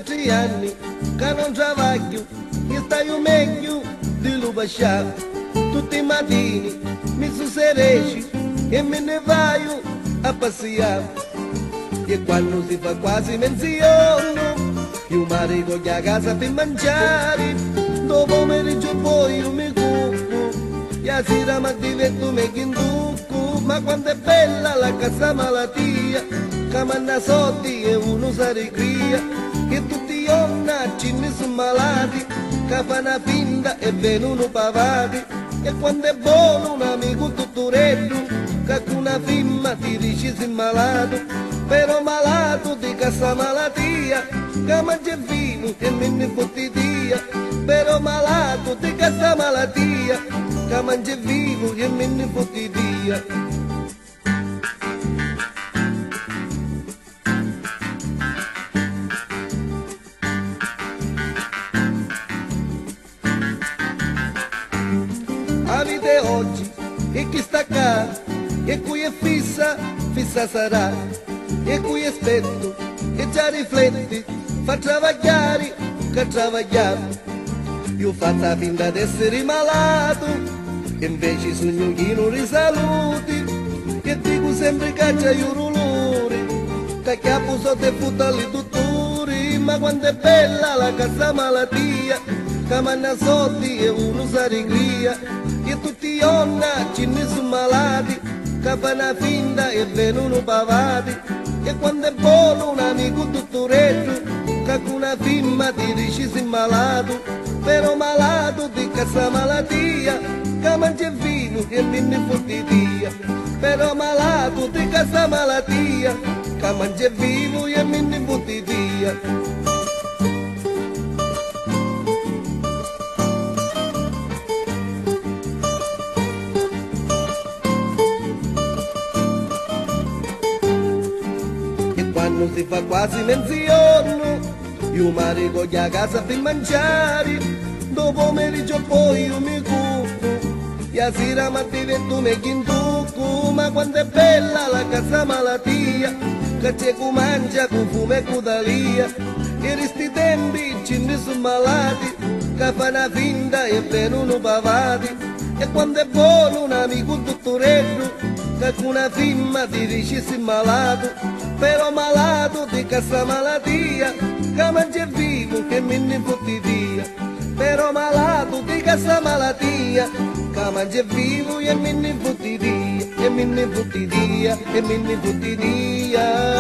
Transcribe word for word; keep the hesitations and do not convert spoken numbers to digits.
tre anni che non travaglio e stai meglio di Lubascià. Tutti i mattini mi suseresci e me ne vaio a passeare. E quando si fa quasi mezzogiorno io mi ricordo a casa per mangiare. Dopo pomeriggio poi io mi cucco e a sera mi diverto me che inducco. Ma quando è bella la casa malattia che manna soldi e uno si ricria. E tutti gli onnacci ne sono malati che fanno finta e vengono pavati. E quando è buono un amico tuttoretto che con una firma ti dice sei malato. Però malato di questa malattia che mangia vino e me ne fotti dia. Però malato di questa malattia che mangia vivo e me ne fotti dia. La vita è oggi e chi sta qua e qui è fissa, fissa sarà. E qui aspetto e già rifletti, fa travagliare che travagliare. Io faccio finta d'essere malato e invece sogno che non risaluti. E dico sempre che c'è io dolore, che chiappo sotto e butta alle dottori. Ma quando è bella la casa malattia che manna soldi e uno si ricria. E tutti gli onnacci ne sono malati che fanno finta e vengono pavati. E quando è buono un amico dottoretto che con una firma ti dice sei malato. Però malato di questa malattia che mangia vino e me ne fotti dia. Però malato di questa malattia che mangia vivo e me ne fotti dia. Quando si fa quasi mezzogiorno io mi ricordo a casa per mangiare. Dopo pomeriggio poi io mi cucco e a sera mi diverto me che inducco. Ma quando è bella la casa malattia che c'è che mangia con fumo e codalia. E questi tempi ce ne sono malati che fanno finta e vengono pavati. E quando è buono un amico dottoretto che con una firma ti dice sei malato. Però malato di questa malattia che mangia vivo e me ne fotti via. Però malato di questa malattia che mangia vivo e me ne fotti via. E me ne fotti via, e me ne fotti via.